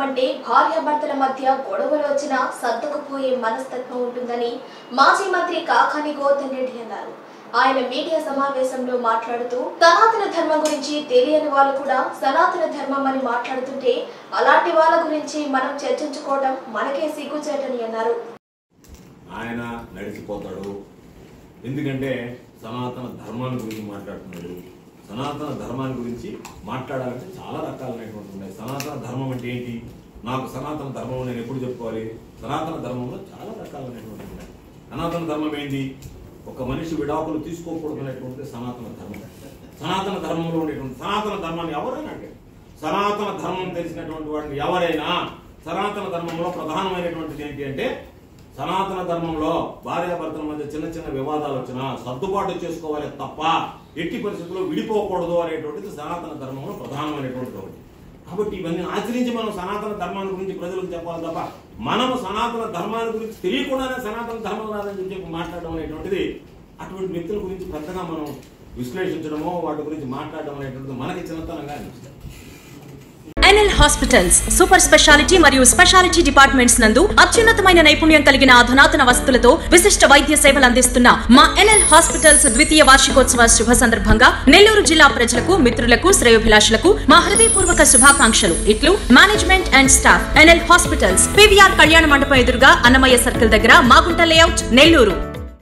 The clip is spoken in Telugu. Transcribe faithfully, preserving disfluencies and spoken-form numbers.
అంటే భార్యాభర్తల మధ్య గొడవలు వచ్చినా సర్దుకుపోయే మనస్తత్వం ఉంటుందని మాజీ మంత్రి కాకాని గోవర్ధన్ రెడ్డి అన్నారు. ఆయన మీడియా సమావేశంలో మాట్లాడుతూ సనాతన ధర్మం గురించి తెలియని వాళ్ళు కూడా సనాతన ధర్మం అని మాట్లాడుతుంటే అలాంటి వాళ్ళ గురించి మనం చర్చించుకోవడం మనకే సిగ్గుచేటని అన్నారు. ఆయన నడిచిపోతాడు, ఎందుకంటే సనాతన ధర్మాన్ని గురించి మాట్లాడుతున్నాడు. సనాతన ధర్మాన్ని గురించి మాట్లాడాలంటే చాలా రకాలైనటువంటి ఉన్నాయి. సనాతన ధర్మం అంటే ఏంటి? నాకు సనాతన ధర్మం నేను ఎప్పుడు చెప్పుకోవాలి? సనాతన ధర్మంలో చాలా రకాలైనటువంటి ఉన్నాయి. సనాతన ధర్మం ఏంటి? ఒక మనిషి విడాకులు తీసుకోకూడదు అనేటువంటిది సనాతన ధర్మం. సనాతన ధర్మంలో ఉండేటువంటి సనాతన ధర్మాన్ని ఎవరైనా అంటే సనాతన ధర్మం తెలిసినటువంటి వాడిని ఎవరైనా సనాతన ధర్మంలో ప్రధానమైనటువంటిది ఏంటి అంటే సనాతన ధర్మంలో భార్యాభర్తల మధ్య చిన్న చిన్న వివాదాలు వచ్చినా సర్దుబాటు చేసుకోవాలి తప్ప ఎట్టి పరిస్థితుల్లో విడిపోకూడదు అనేటువంటిది సనాతన ధర్మంలో ప్రధానమైనటువంటిది ఒకటి. కాబట్టి ఇవన్నీ ఆచరించి మనం సనాతన ధర్మాన్ని గురించి ప్రజలకు చెప్పాలి తప్ప మనం సనాతన ధర్మాన్ని గురించి తెలియకుండానే సనాతన ధర్మం రాదని చెప్పి మాట్లాడడం అనేటువంటిది అటువంటి వ్యక్తుల గురించి పెద్దగా మనం విశ్లేషించడమో వాటి గురించి మాట్లాడడం అనేటువంటిది మనకి చిన్నతనంగా అనిపిస్తుంది. ఎన్ఎల్ హాస్పిటల్స్ సూపర్ స్పెషాలిటీ మరియు స్పెషాలిటీ డిపార్ట్మెంట్స్ నందు అత్యున్నతమైన నైపుణ్యం కలిగిన అధునాతన వసతులతో విశిష్ట వైద్య సేవలు అందిస్తున్న మా ఎన్ఎల్ హాస్పిటల్స్ ద్వితీయ వార్షికోత్సవ శుభ సందర్భంగా నెల్లూరు జిల్లా ప్రజలకు, మిత్రులకు, శ్రేయోభిలాషులకు మా హృదయపూర్వక శుభాకాంక్షలు. ఇట్లు management and staff. NL hospitals, PVR కళ్యాణ మండపం ఎదురుగా అన్నమయ్య సర్కిల్ దగ్గర, మాగుంట లేఅవుట్, నెల్లూరు.